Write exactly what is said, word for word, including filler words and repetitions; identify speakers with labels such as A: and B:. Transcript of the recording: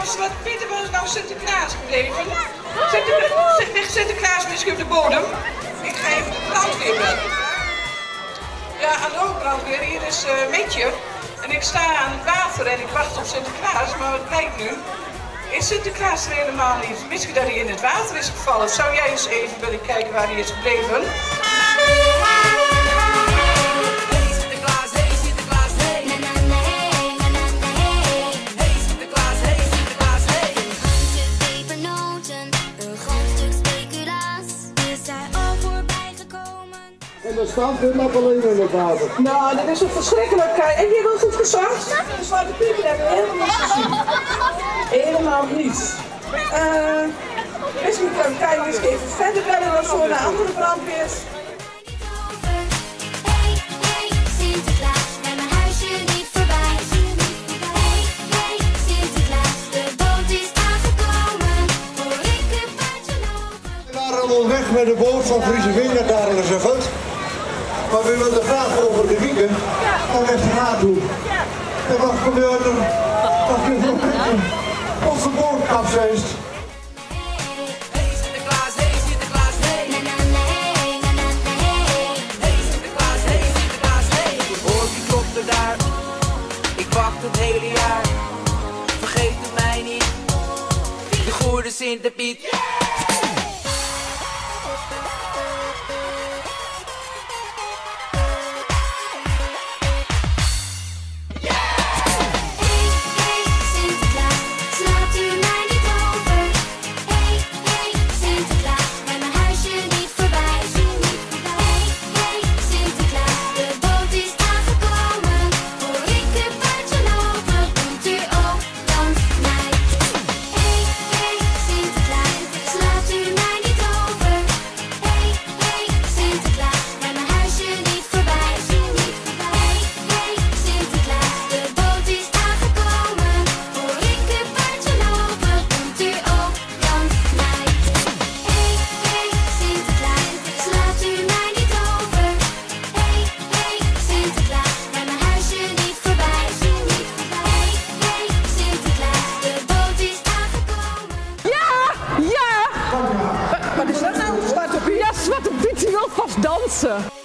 A: Zwarte Piet, waar is nou Sinterklaas gebleven? Sinterklaas, ligt Sinterklaas misschien op de bodem? Ik ga even de brandweer bellen. Ja, hallo brandweer, hier is uh, Metje. En ik sta aan het water en ik wacht op Sinterklaas, maar wat blijkt nu? Is Sinterklaas er helemaal niet? Misschien dat hij in het water is gevallen. Zou jij eens even willen kijken waar hij is gebleven?
B: En er staat weer nog alleen in het water.
A: Nou, dat is een verschrikkelijk. En je wilt goed gezocht? De Zwarte Piet hebben we helemaal niet gezien. Helemaal niet. Uh, misschien kan ik eens even verder bellen of zo naar andere brandweers.
B: We waren al weg met de boot van Friese Vinger naar de Reservat. Maar we wilden graag over de wieken naar Westerhaat toe. En wat gebeurt er? Wat is er met hem? Onze boot kapseist.
C: Hey Sinterklaas, hey Sinterklaas, hey. Hey Sinterklaas, hey Sinterklaas, hey. Hoor die klopte daar, ik wacht het hele jaar. Vergeet het mij niet, de goede Sinterpiet.
A: Wat is dat nou? Zwarte Piet?
D: Ja, Zwarte Piet die wil vast dansen.